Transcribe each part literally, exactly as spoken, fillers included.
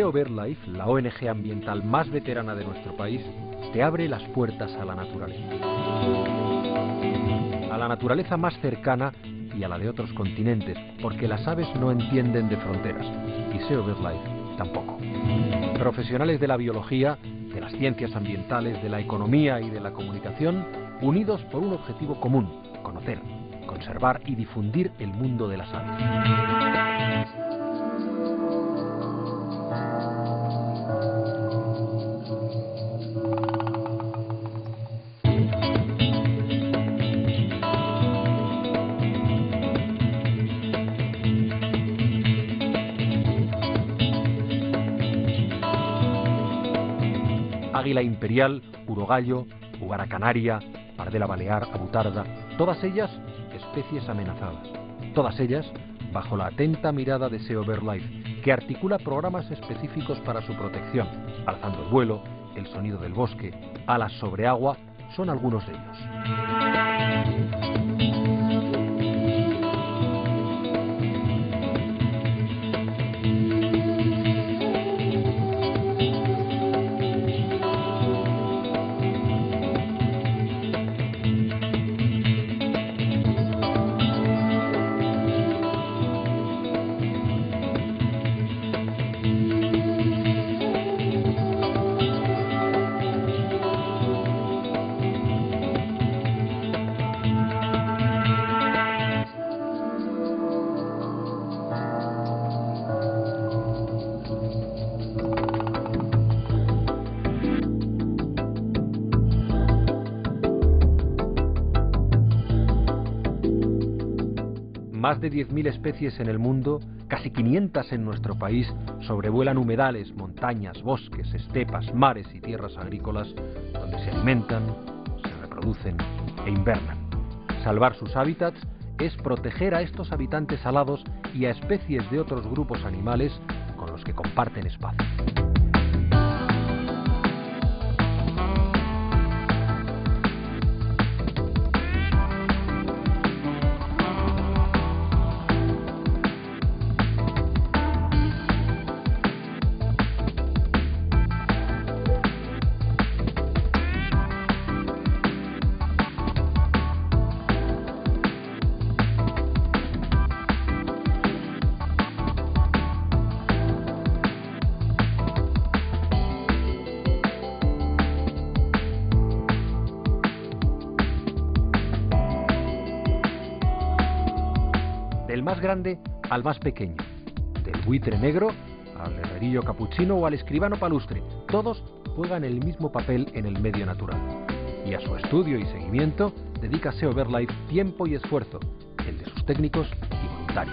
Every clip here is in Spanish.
SEO BirdLife, la O N G ambiental más veterana de nuestro país, te abre las puertas a la naturaleza. A la naturaleza más cercana y a la de otros continentes, porque las aves no entienden de fronteras, y SEO BirdLife tampoco. Profesionales de la biología, de las ciencias ambientales, de la economía y de la comunicación, unidos por un objetivo común: conocer, conservar y difundir el mundo de las aves. Águila imperial, urogallo, ugara canaria, pardela balear, abutarda, todas ellas especies amenazadas. Todas ellas bajo la atenta mirada de SEO BirdLife, que articula programas específicos para su protección. Alzando el vuelo, el sonido del bosque, alas sobre agua, son algunos de ellos. Más de diez mil especies en el mundo, casi quinientas en nuestro país, sobrevuelan humedales, montañas, bosques, estepas, mares y tierras agrícolas, donde se alimentan, se reproducen e invernan. Salvar sus hábitats es proteger a estos habitantes alados y a especies de otros grupos animales con los que comparten espacio. Del más grande al más pequeño, del buitre negro al herrerillo capuchino o al escribano palustre, todos juegan el mismo papel en el medio natural. Y a su estudio y seguimiento dedica SEO BirdLife tiempo y esfuerzo, el de sus técnicos y voluntarios.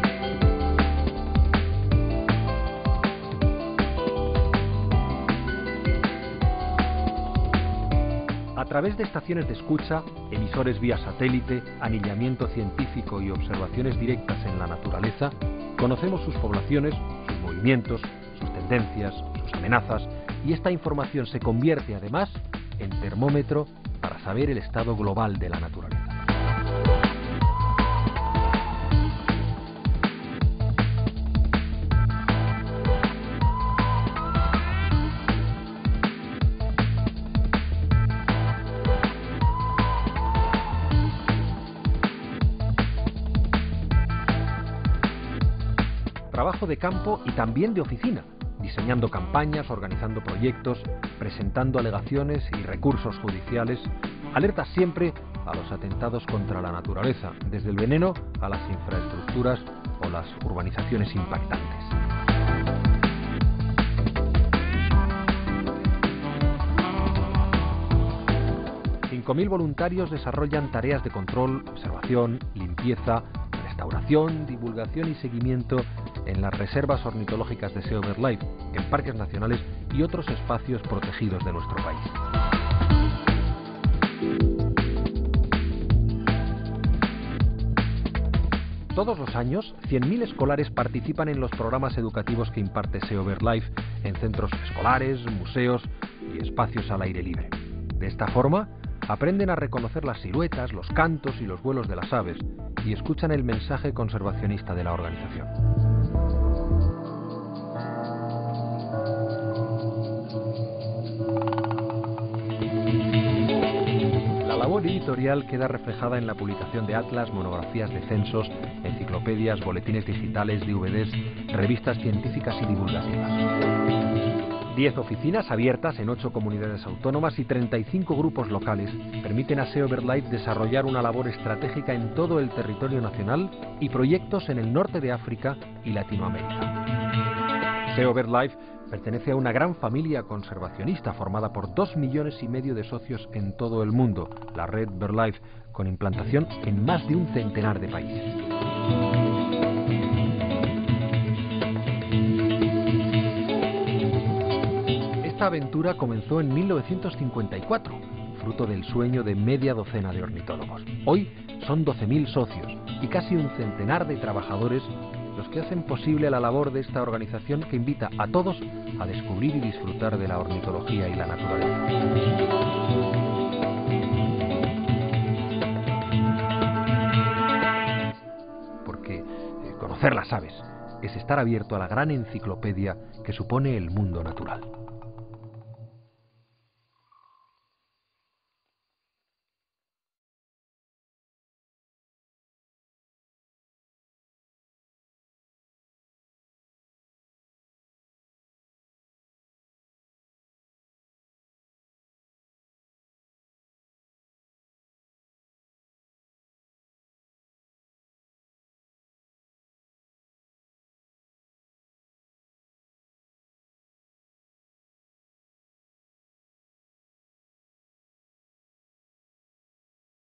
A través de estaciones de escucha, emisores vía satélite, anillamiento científico y observaciones directas en la naturaleza, conocemos sus poblaciones, sus movimientos, sus tendencias, sus amenazas, y esta información se convierte además en termómetro para saber el estado global de la naturaleza. Trabajo de campo y también de oficina, diseñando campañas, organizando proyectos, presentando alegaciones y recursos judiciales, alertas siempre a los atentados contra la naturaleza, desde el veneno a las infraestructuras o las urbanizaciones impactantes. cinco mil voluntarios desarrollan tareas de control, observación, limpieza, restauración, divulgación y seguimiento en las reservas ornitológicas de SEO BirdLife, en parques nacionales y otros espacios protegidos de nuestro país. Todos los años, cien mil escolares participan en los programas educativos que imparte SEO BirdLife en centros escolares, museos y espacios al aire libre. De esta forma, aprenden a reconocer las siluetas, los cantos y los vuelos de las aves y escuchan el mensaje conservacionista de la organización. labor editorial queda reflejada en la publicación de atlas, monografías de censos, enciclopedias, boletines digitales, D V Ds, revistas científicas y divulgativas. Diez oficinas abiertas en ocho comunidades autónomas y treinta y cinco grupos locales permiten a SEO BirdLife desarrollar una labor estratégica en todo el territorio nacional y proyectos en el norte de África y Latinoamérica. SEO BirdLife pertenece a una gran familia conservacionista formada por dos millones y medio de socios en todo el mundo, la red BirdLife, con implantación en más de un centenar de países. Esta aventura comenzó en mil novecientos cincuenta y cuatro, fruto del sueño de media docena de ornitólogos. Hoy son doce mil socios y casi un centenar de trabajadores los que hacen posible la labor de esta organización que invita a todos a descubrir y disfrutar de la ornitología y la naturaleza. Porque eh, conocer las aves es estar abierto a la gran enciclopedia que supone el mundo natural.